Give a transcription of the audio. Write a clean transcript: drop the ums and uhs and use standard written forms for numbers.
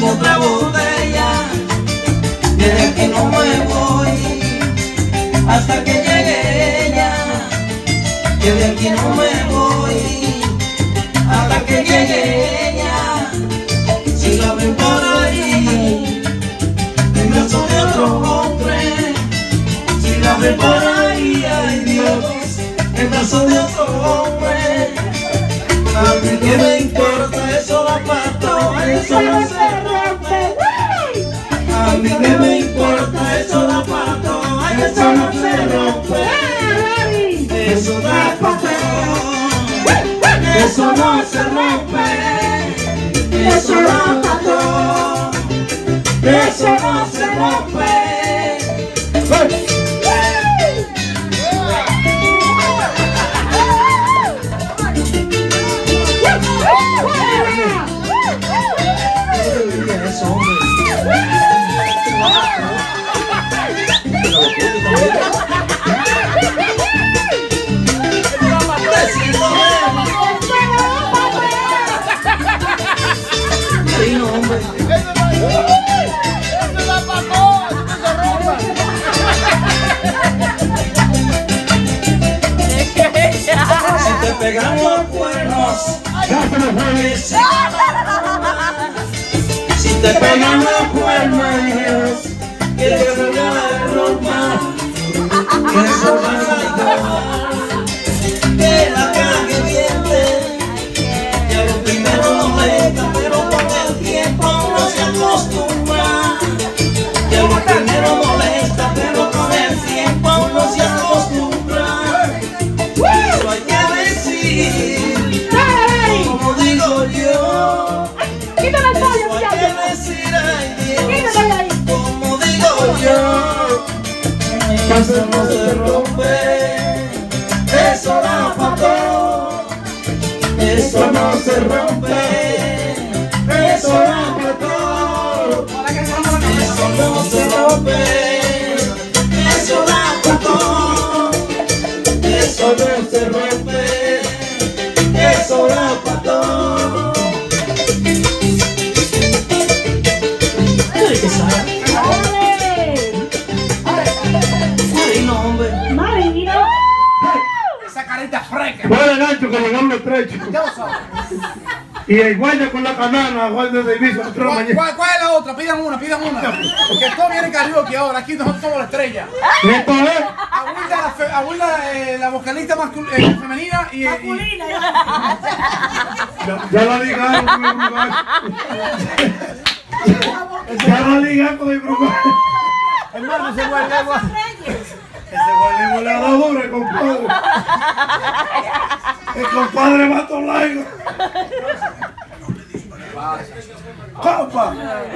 otra botella, que de aquí no me voy hasta que llegue ella, que de aquí no me voy hasta que llegue ella. Si la ven por ahí en brazo de otro hombre, si la ven por ahí, ay Dios, en brazo de otro hombre, a mí que me importa, eso da pato, eso no se rompe. A mí que me importa, eso da pato, eso no se rompe. Eso da pato, eso no se rompe. Eso da pato, eso no se rompe. Si te pegan los cuernos, si te pegan los cuernos, que te vuelva a romper, que eso vas a llevar, que la cague diente, ya lo primero molesta, pero con el tiempo no se acostumbra. Ya lo primero molesta, pero con el tiempo no se acostumbra. Eso hay que decir, como digo yo. Eso hay que decir, ay Dios, como digo yo. Eso no se rompe, eso da pato. Eso no se rompe, eso da pato. Eso no se rompe, eso da pato. Eso no se rompe, eso da pato. ¿Qué sabe? Marino, hombre. Marino. Esa carita fresca. Fue el ancho que llegamos los trechos. Y el guardia con la canana, guardia de divisa, otra mañana. ¿Cuál es la otra? Pidan una. Porque todo viene karaoke ahora. Aquí nosotros somos la estrella. ¿Esto es? Abuela, la vocalista femenina y... Masculina. Ya la ligaron con el brugal. Ya la ligaron con el brugal. Hermano, ese guardia. Ese guardia le ha dado duro, compadre. El compadre va a largo. ¡Copa!